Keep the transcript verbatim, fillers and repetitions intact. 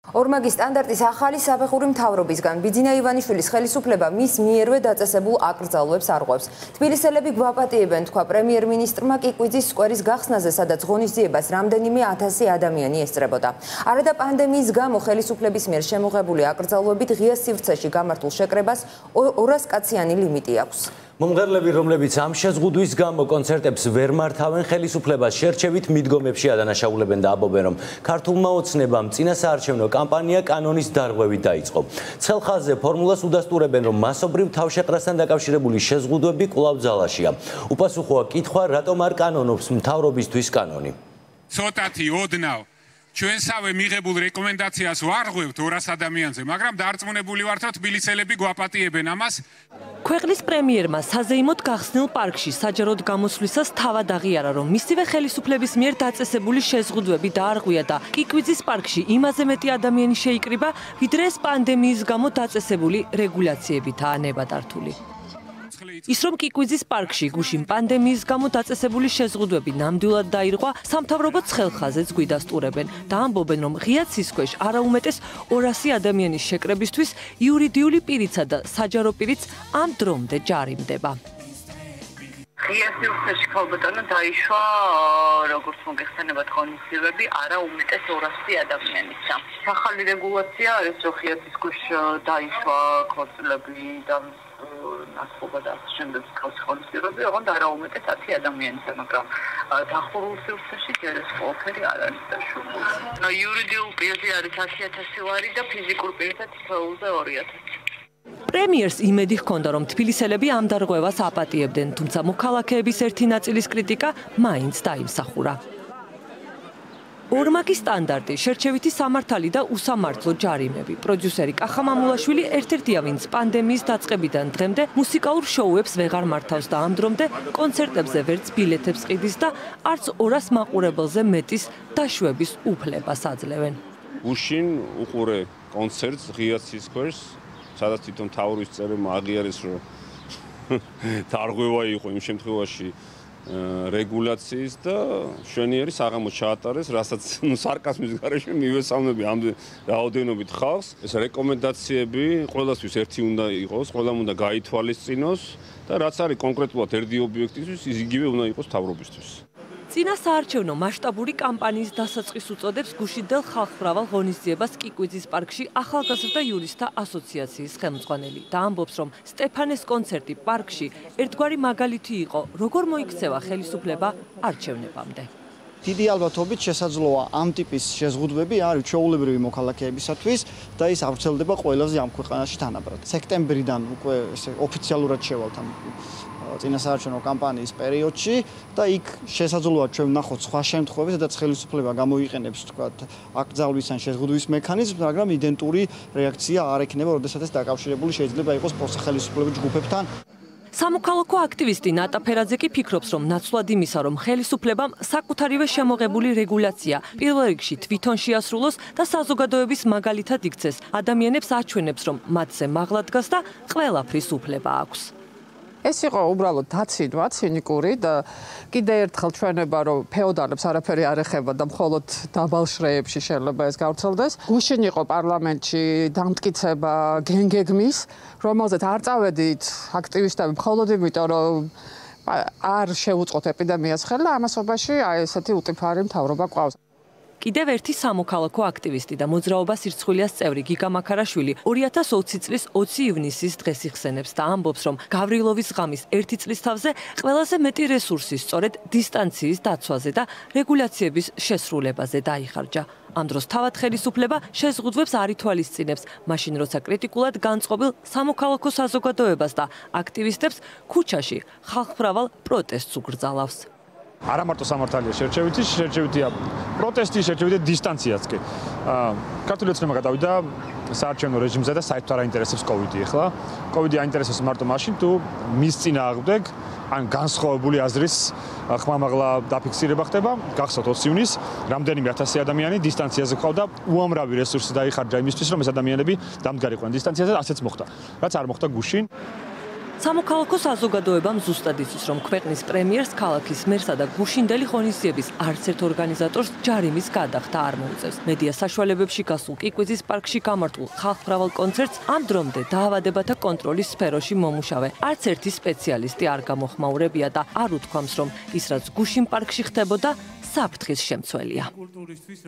ორმაგი სტანდარტის ახალი საფეხური მთავრობისგან ბიძინა ივანიშვილის ხელისუფლება მის მიერვე დაწესებულ აკრძალვებს არღვევს. თბილისელები გვაპატიებენ, თქვა პრემიერ მინისტრმა კიკვიძის სკვერის გახსნაზე, სადაც ღონისძიებას რამდენიმე ათასი ადამიანი ესწრებოდა. არადა პანდემიის გამო ხელისუფლების მიერ შემოღებული აკრძალვებით ღია სივრცეში გამართულ შეკრებას ორას კაციანი ლიმიტი აქვს. მომღერლები, რომლებიც ამ შეზღუდვის გამო კონცერტებს ვერ მართავენ, ხელისუფლებას შერჩევით მიდგომებში ადანაშაულებენ და აბობენ, რომ ქართულმა ოცნებამ წინასაარჩევნო კამპანია კანონის დარღვევით დაიწყო. ცხელხაზზე ფორმულას უდასტურებენ, რომ მასობრივ თავშეყრასთან დაკავშირებული შეზღუდვები კვლავ ძალაშია. უპასუხოა კითხვა, რატომ არ კანონობს მთავრობისთვის კანონი. ცოტათი ოდნავ ჩვენსავე მიღებულ რეკომენდაციას ვარღვევთ ორას ადამიანზე, მაგრამ დარწმუნებული ვართ, რომ თბილისელები გვაპატიებენ ამას. ქვეყნის პრემიერმა საზეიმოდ გახსნილ პარკში საჯაროდ გამოსვლისას თავად აღიარა, რომ მისივე ხელისუფლების მიერ დაწესებული შეზღუდვები დაარღვია და კიკვიძის პარკში იმაზე მეტი ადამიანი შეიკრიბა, ვიდრე ეს პანდემიის გამო დაწესებული რეგულაციებითაა ნებადართული. ის რომ კიკვიძის პარკში გუშინ პანდემიის გამო დაწესებული შეზღუდვები ნამდვილად დაირღვა, სამთავრობო ცხელხაზეც გვიდასტურებენ და ამბობენ, რომ ღია ცის ქვეშ არაუმეტეს ორასი ადამიანის შეკრებისთვის იურიდიული პირიცა და საჯარო პირიც ამ დრომდე ჯარიმდება. ღია სივრცეში ქალბატონო დაიშვა, როგორც მოგეხსენებათ, ღონისძიებები არაუმეტეს ორასი ადამიანისა. ახალი რეგულაცია არის, რომ ღია ცის ქვეშ დაიშვა ქორწილები და ნასხობა და ასე შემდეგ ხალხისხონისძიებები, ოღონდ არაუმეტეს ათი ადამიანისა, მაგრამ დახურულ სივრცეში ჯერ ეს ყველაფერი არ არის დაშუქებული. იურიდიულ პირზე არის ათი ათასი ლარი და ფიზიკურ პირზე თითოეულზე ორი ათასი. პრემიერს იმედი ჰქონდა, რომ თბილისელები ამ დარღვევას აპატიებდნენ, თუმცა მოქალაქეების ერთი ნაწილის კრიტიკა მაინც დაიმსახურა. ორმაგი სტანდარტი, შერჩევითი სამართალი და უსამართლო ჯარიმები. პროდიუსერი კახა მამულაშვილი ერთ-ერთია, ვინც პანდემიის დაწყებიდან დღემდე მუსიკალურ შოუებს ვეღარ მართავს და ამ დრომდე კონცერტებზე ვერც ბილეთებს ყიდის და არც ორას მაყურებელზე მეტის დაშვების უფლებას აძლევენ. გუშინ უყურე კონცერტს ღია ცის ქვეშ, სადაც თვითონ მთავრობის წევრებმა აღიარეს, რომ დარღვევა იყო იმ შემთხვევაში რეგულაციის და შვენიერი საღამო ჩაატარეს, რასაც სარკასმის გარეშე მივესალმები ამ რაოდენობით ხალხს. ეს რეკომენდაციები ყველასთვის ერთი უნდა იყოს, ყველამ უნდა გაითვალისწინოს და რაც არის კონკრეტულად ერთი ობიექტისთვის, ის იგივე უნდა იყოს მთავრობისთვის. წინასაარჩევნო მასშტაბური კამპანიის დასაწყის უწოდებს გუშინდელ ხალხმრავალ ღონისძიებას კიკვიძის პარკში ახალგაზრდა იურისტთა ასოციაციის ხელმძღვანელი და ამბობს, რომ სტეფანეს კონცერტი პარკში ერთგვარი მაგალითი იყო, როგორ მოიქცევა ხელისუფლება არჩევნებამდე. დიდი ალბათობით შესაძლოა ამ ტიპის შეზღუდვები არის ჩვეულებრივი მოქალაქეებისათვის და ის ავრცელდება ყველაზე ამ ქვეყანაში თანაბრად. სექტემბრიდან უკვე ესე ოფიციალურად შევალთ ამ წინასაარჩევნო კამპანიის პერიოდში და იქ შესაძლოა ჩვენ ვნახოთ სხვა შემთხვევები, სადაც ხელისუფლება გამოიყენებს, თქვათ, აკრძალვის ან შეზღუდვის მექანიზმს, მაგრამ იდენტური რეაქცია არ ექნება, როდესაც ეს დაკავშირებული შეიძლება იყოს პროსახელისუფლების ჯგუფებთან. სამოქალაქო აქტივისტი ნატა ფერაძე კი ფიქრობს, რომ ნაცვლად იმისა, რომ ხელისუფლებამ საკუთარივე შემოღებული რეგულაცია პირველ რიგში თვითონ შეასრულოს და საზოგადოების მაგალითად იქცეს, ადამიანებს აჩვენებს, რომ მათზე მაღლა დგას და ყველაფრის უფლება აქვს. ეს იყო უბრალოდ დაცინვა ცინიკური და კიდე ერთხელ ჩვენება, რომ ფეოდალებს არაფერი არ ეხება და მხოლოდ დაბალ შრეებში შეიძლება ეს გავრცელდეს. გუშინ იყო პარლამენტში დამტკიცება გენგეგმის, რომელზეც არ წავედით აქტივისტები მხოლოდ იმიტომ, რომ არ შეუწყოთ ეპიდემიას ხელა, ამასობაში აი ესეთი უტიფარი მთავრობა ყავს. კიდევ ერთი სამოქალაქო აქტივისტი და მოძრაობა სირცხვილიას წევრი გიგა მაქარაშვილი ორი ათას ოცი წლის ოცი ივნისის დღეს იხსენებს და ამბობს, რომ გავრილოვის ღამის ერთი წლის თავზე ყველაზე მეტი რესურსი სწორედ დისტანციის დაცვაზე და რეგულაციების შესრულებაზე დაიხარჯა. ამ დროს თავად ხელისუფლება შეზღუდვებს არ ითვალისწინებს, მაშინ როცა კრიტიკულად განწყობილ სამოქალაქო საზოგადოებას და აქტივისტებს ქუჩაში ხალხმრავალ პროტესტს უგრძალავს. არა მარტო სამართალია შერჩევითი, შერჩევითია პროტესტი, შერჩევითი დისტანციაც კი. ქართული ოცნება გადავიდა საარჩევნო რეჟიმზე და საერთოდ არ აინტერესებს კოვიდი ახლა. კოვიდი აინტერესებს მარტო მაშინ, თუ მის წინააღმდეგ ან განსხვავებული აზრის ხმამაღლა დაფიქსირება ხდება. გახსოვთ ოცი ივნისს რამდენიმე ათასი ადამიანი დისტანციაზე ყავდა, უამრავი რესურსი დაიხარჯა იმისთვის, რომ ეს ადამიანები დამდგარიყვნენ დისტანციაზე, ასეც მოხდა. რაც არ მოხდა გუშინ. სამოქალაქო საზოგადოებამ ზუსტად იცის, რომ ქვეყნის პრემიერს ქალაქის მერსა და გუშინდელი ღონისძიების არც ერთ ორგანიზატორს ჯარიმის გადახდა არ მოუწევს. მედია საშუალებებში გასულ კიკვიძის პარკში გამართულ ხალხმრავალ კონცერტს ამ დრომდე დაავადებათა კონტროლის სფეროში მომუშავე არც ერთი სპეციალისტი არ გამოხმაურებია და არ უთქვამს, რომ ის რაც გუშინ პარკში ხდებოდა საფრთხის შემცველია.